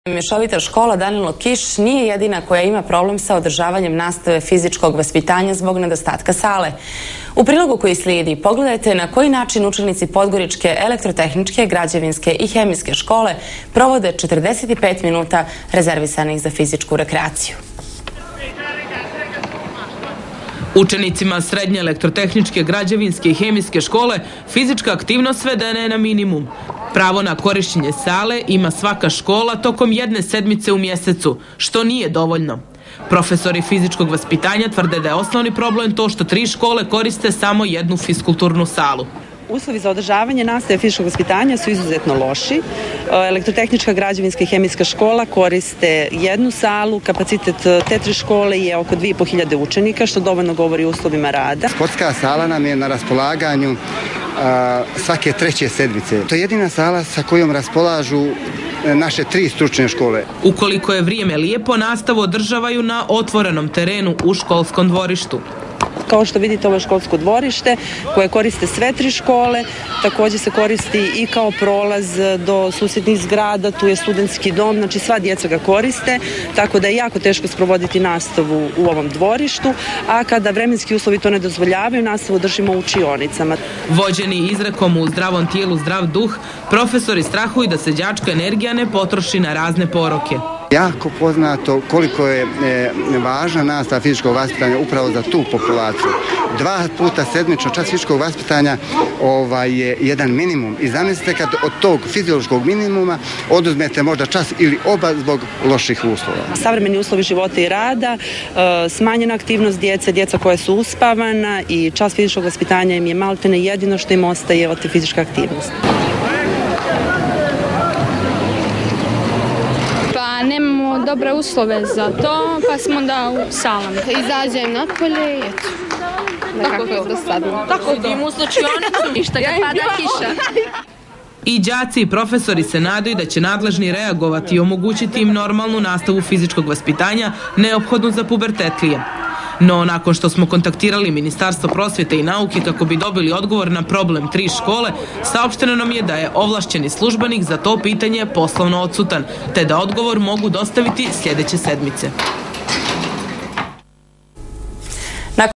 Mješovita škola Danilo Kiš nije jedina koja ima problem sa održavanjem nastave fizičkog vaspitanja zbog nedostatka sale. U prilogu koji slijedi pogledajte na koji način učenici Podgoričke elektrotehničke, građevinske i hemijske škole provode 45 minuta rezervisanih za fizičku rekreaciju. Učenicima srednje elektrotehničke, građevinske i hemijske škole fizička aktivnost svedena je na minimum. Pravo na korištenje sale ima svaka škola tokom jedne sedmice u mjesecu, što nije dovoljno. Profesori fizičkog vaspitanja tvrde da je osnovni problem to što 3 škole koriste samo jednu fiskulturnu salu. Uslovi za održavanje nastave fizičkog vaspitanja su izuzetno loši. Elektrotehnička, građevinska i hemijska škola koriste jednu salu, kapacitet te 3 škole je oko 2500 učenika, što dovoljno govori o uslovima rada. Sportska sala nam je na raspolaganju svake 3. sedmice. To je jedina sala sa kojom raspolažu naše 3 stručne škole. Ukoliko je vrijeme lijepo, nastavu održavaju na otvorenom terenu u školskom dvorištu. Kao što vidite, ovo je školsko dvorište koje koriste sve 3 škole, također se koristi i kao prolaz do susjednih zgrada, tu je studentski dom, znači sva djeca ga koriste, tako da je jako teško sprovoditi nastavu u ovom dvorištu, a kada vremenski uslovi to ne dozvoljavaju, nastavu držimo u učionicama. Vođeni izrekom u zdravom tijelu zdrav duh, profesori strahuju da se đačka energija ne potroši na razne poroke. Jako poznato koliko je važna nastava fizičkog vaspitanja upravo za tu populaciju. 2 puta sedmično čas fizičkog vaspitanja je jedan minimum. I zamislite kad od tog fiziološkog minimuma oduzmete možda čas ili oba zbog loših uslova. Savremeni uslovi života i rada, smanjena aktivnost djeca koja su uspavana i čas fizičkog vaspitanja im je maltene jedino što im ostaje od te fizičke aktivnosti. Nemamo dobre uslove za to, pa smo onda u salama. Izađem napolje i eto, nekako je dosadno. Tako idem u slučionicu, ništa kad pada kiša. I đaci i profesori se nadaju da će nadležni reagovati i omogućiti im normalnu nastavu fizičkog vaspitanja neophodnu za pubertetlije. No, nakon što smo kontaktirali Ministarstvo prosvjete i nauke kako bi dobili odgovor na problem 3 škole, saopšteno nam je da je ovlašćeni službenik za to pitanje poslovno odsutan, te da odgovor mogu dostaviti sljedeće sedmice.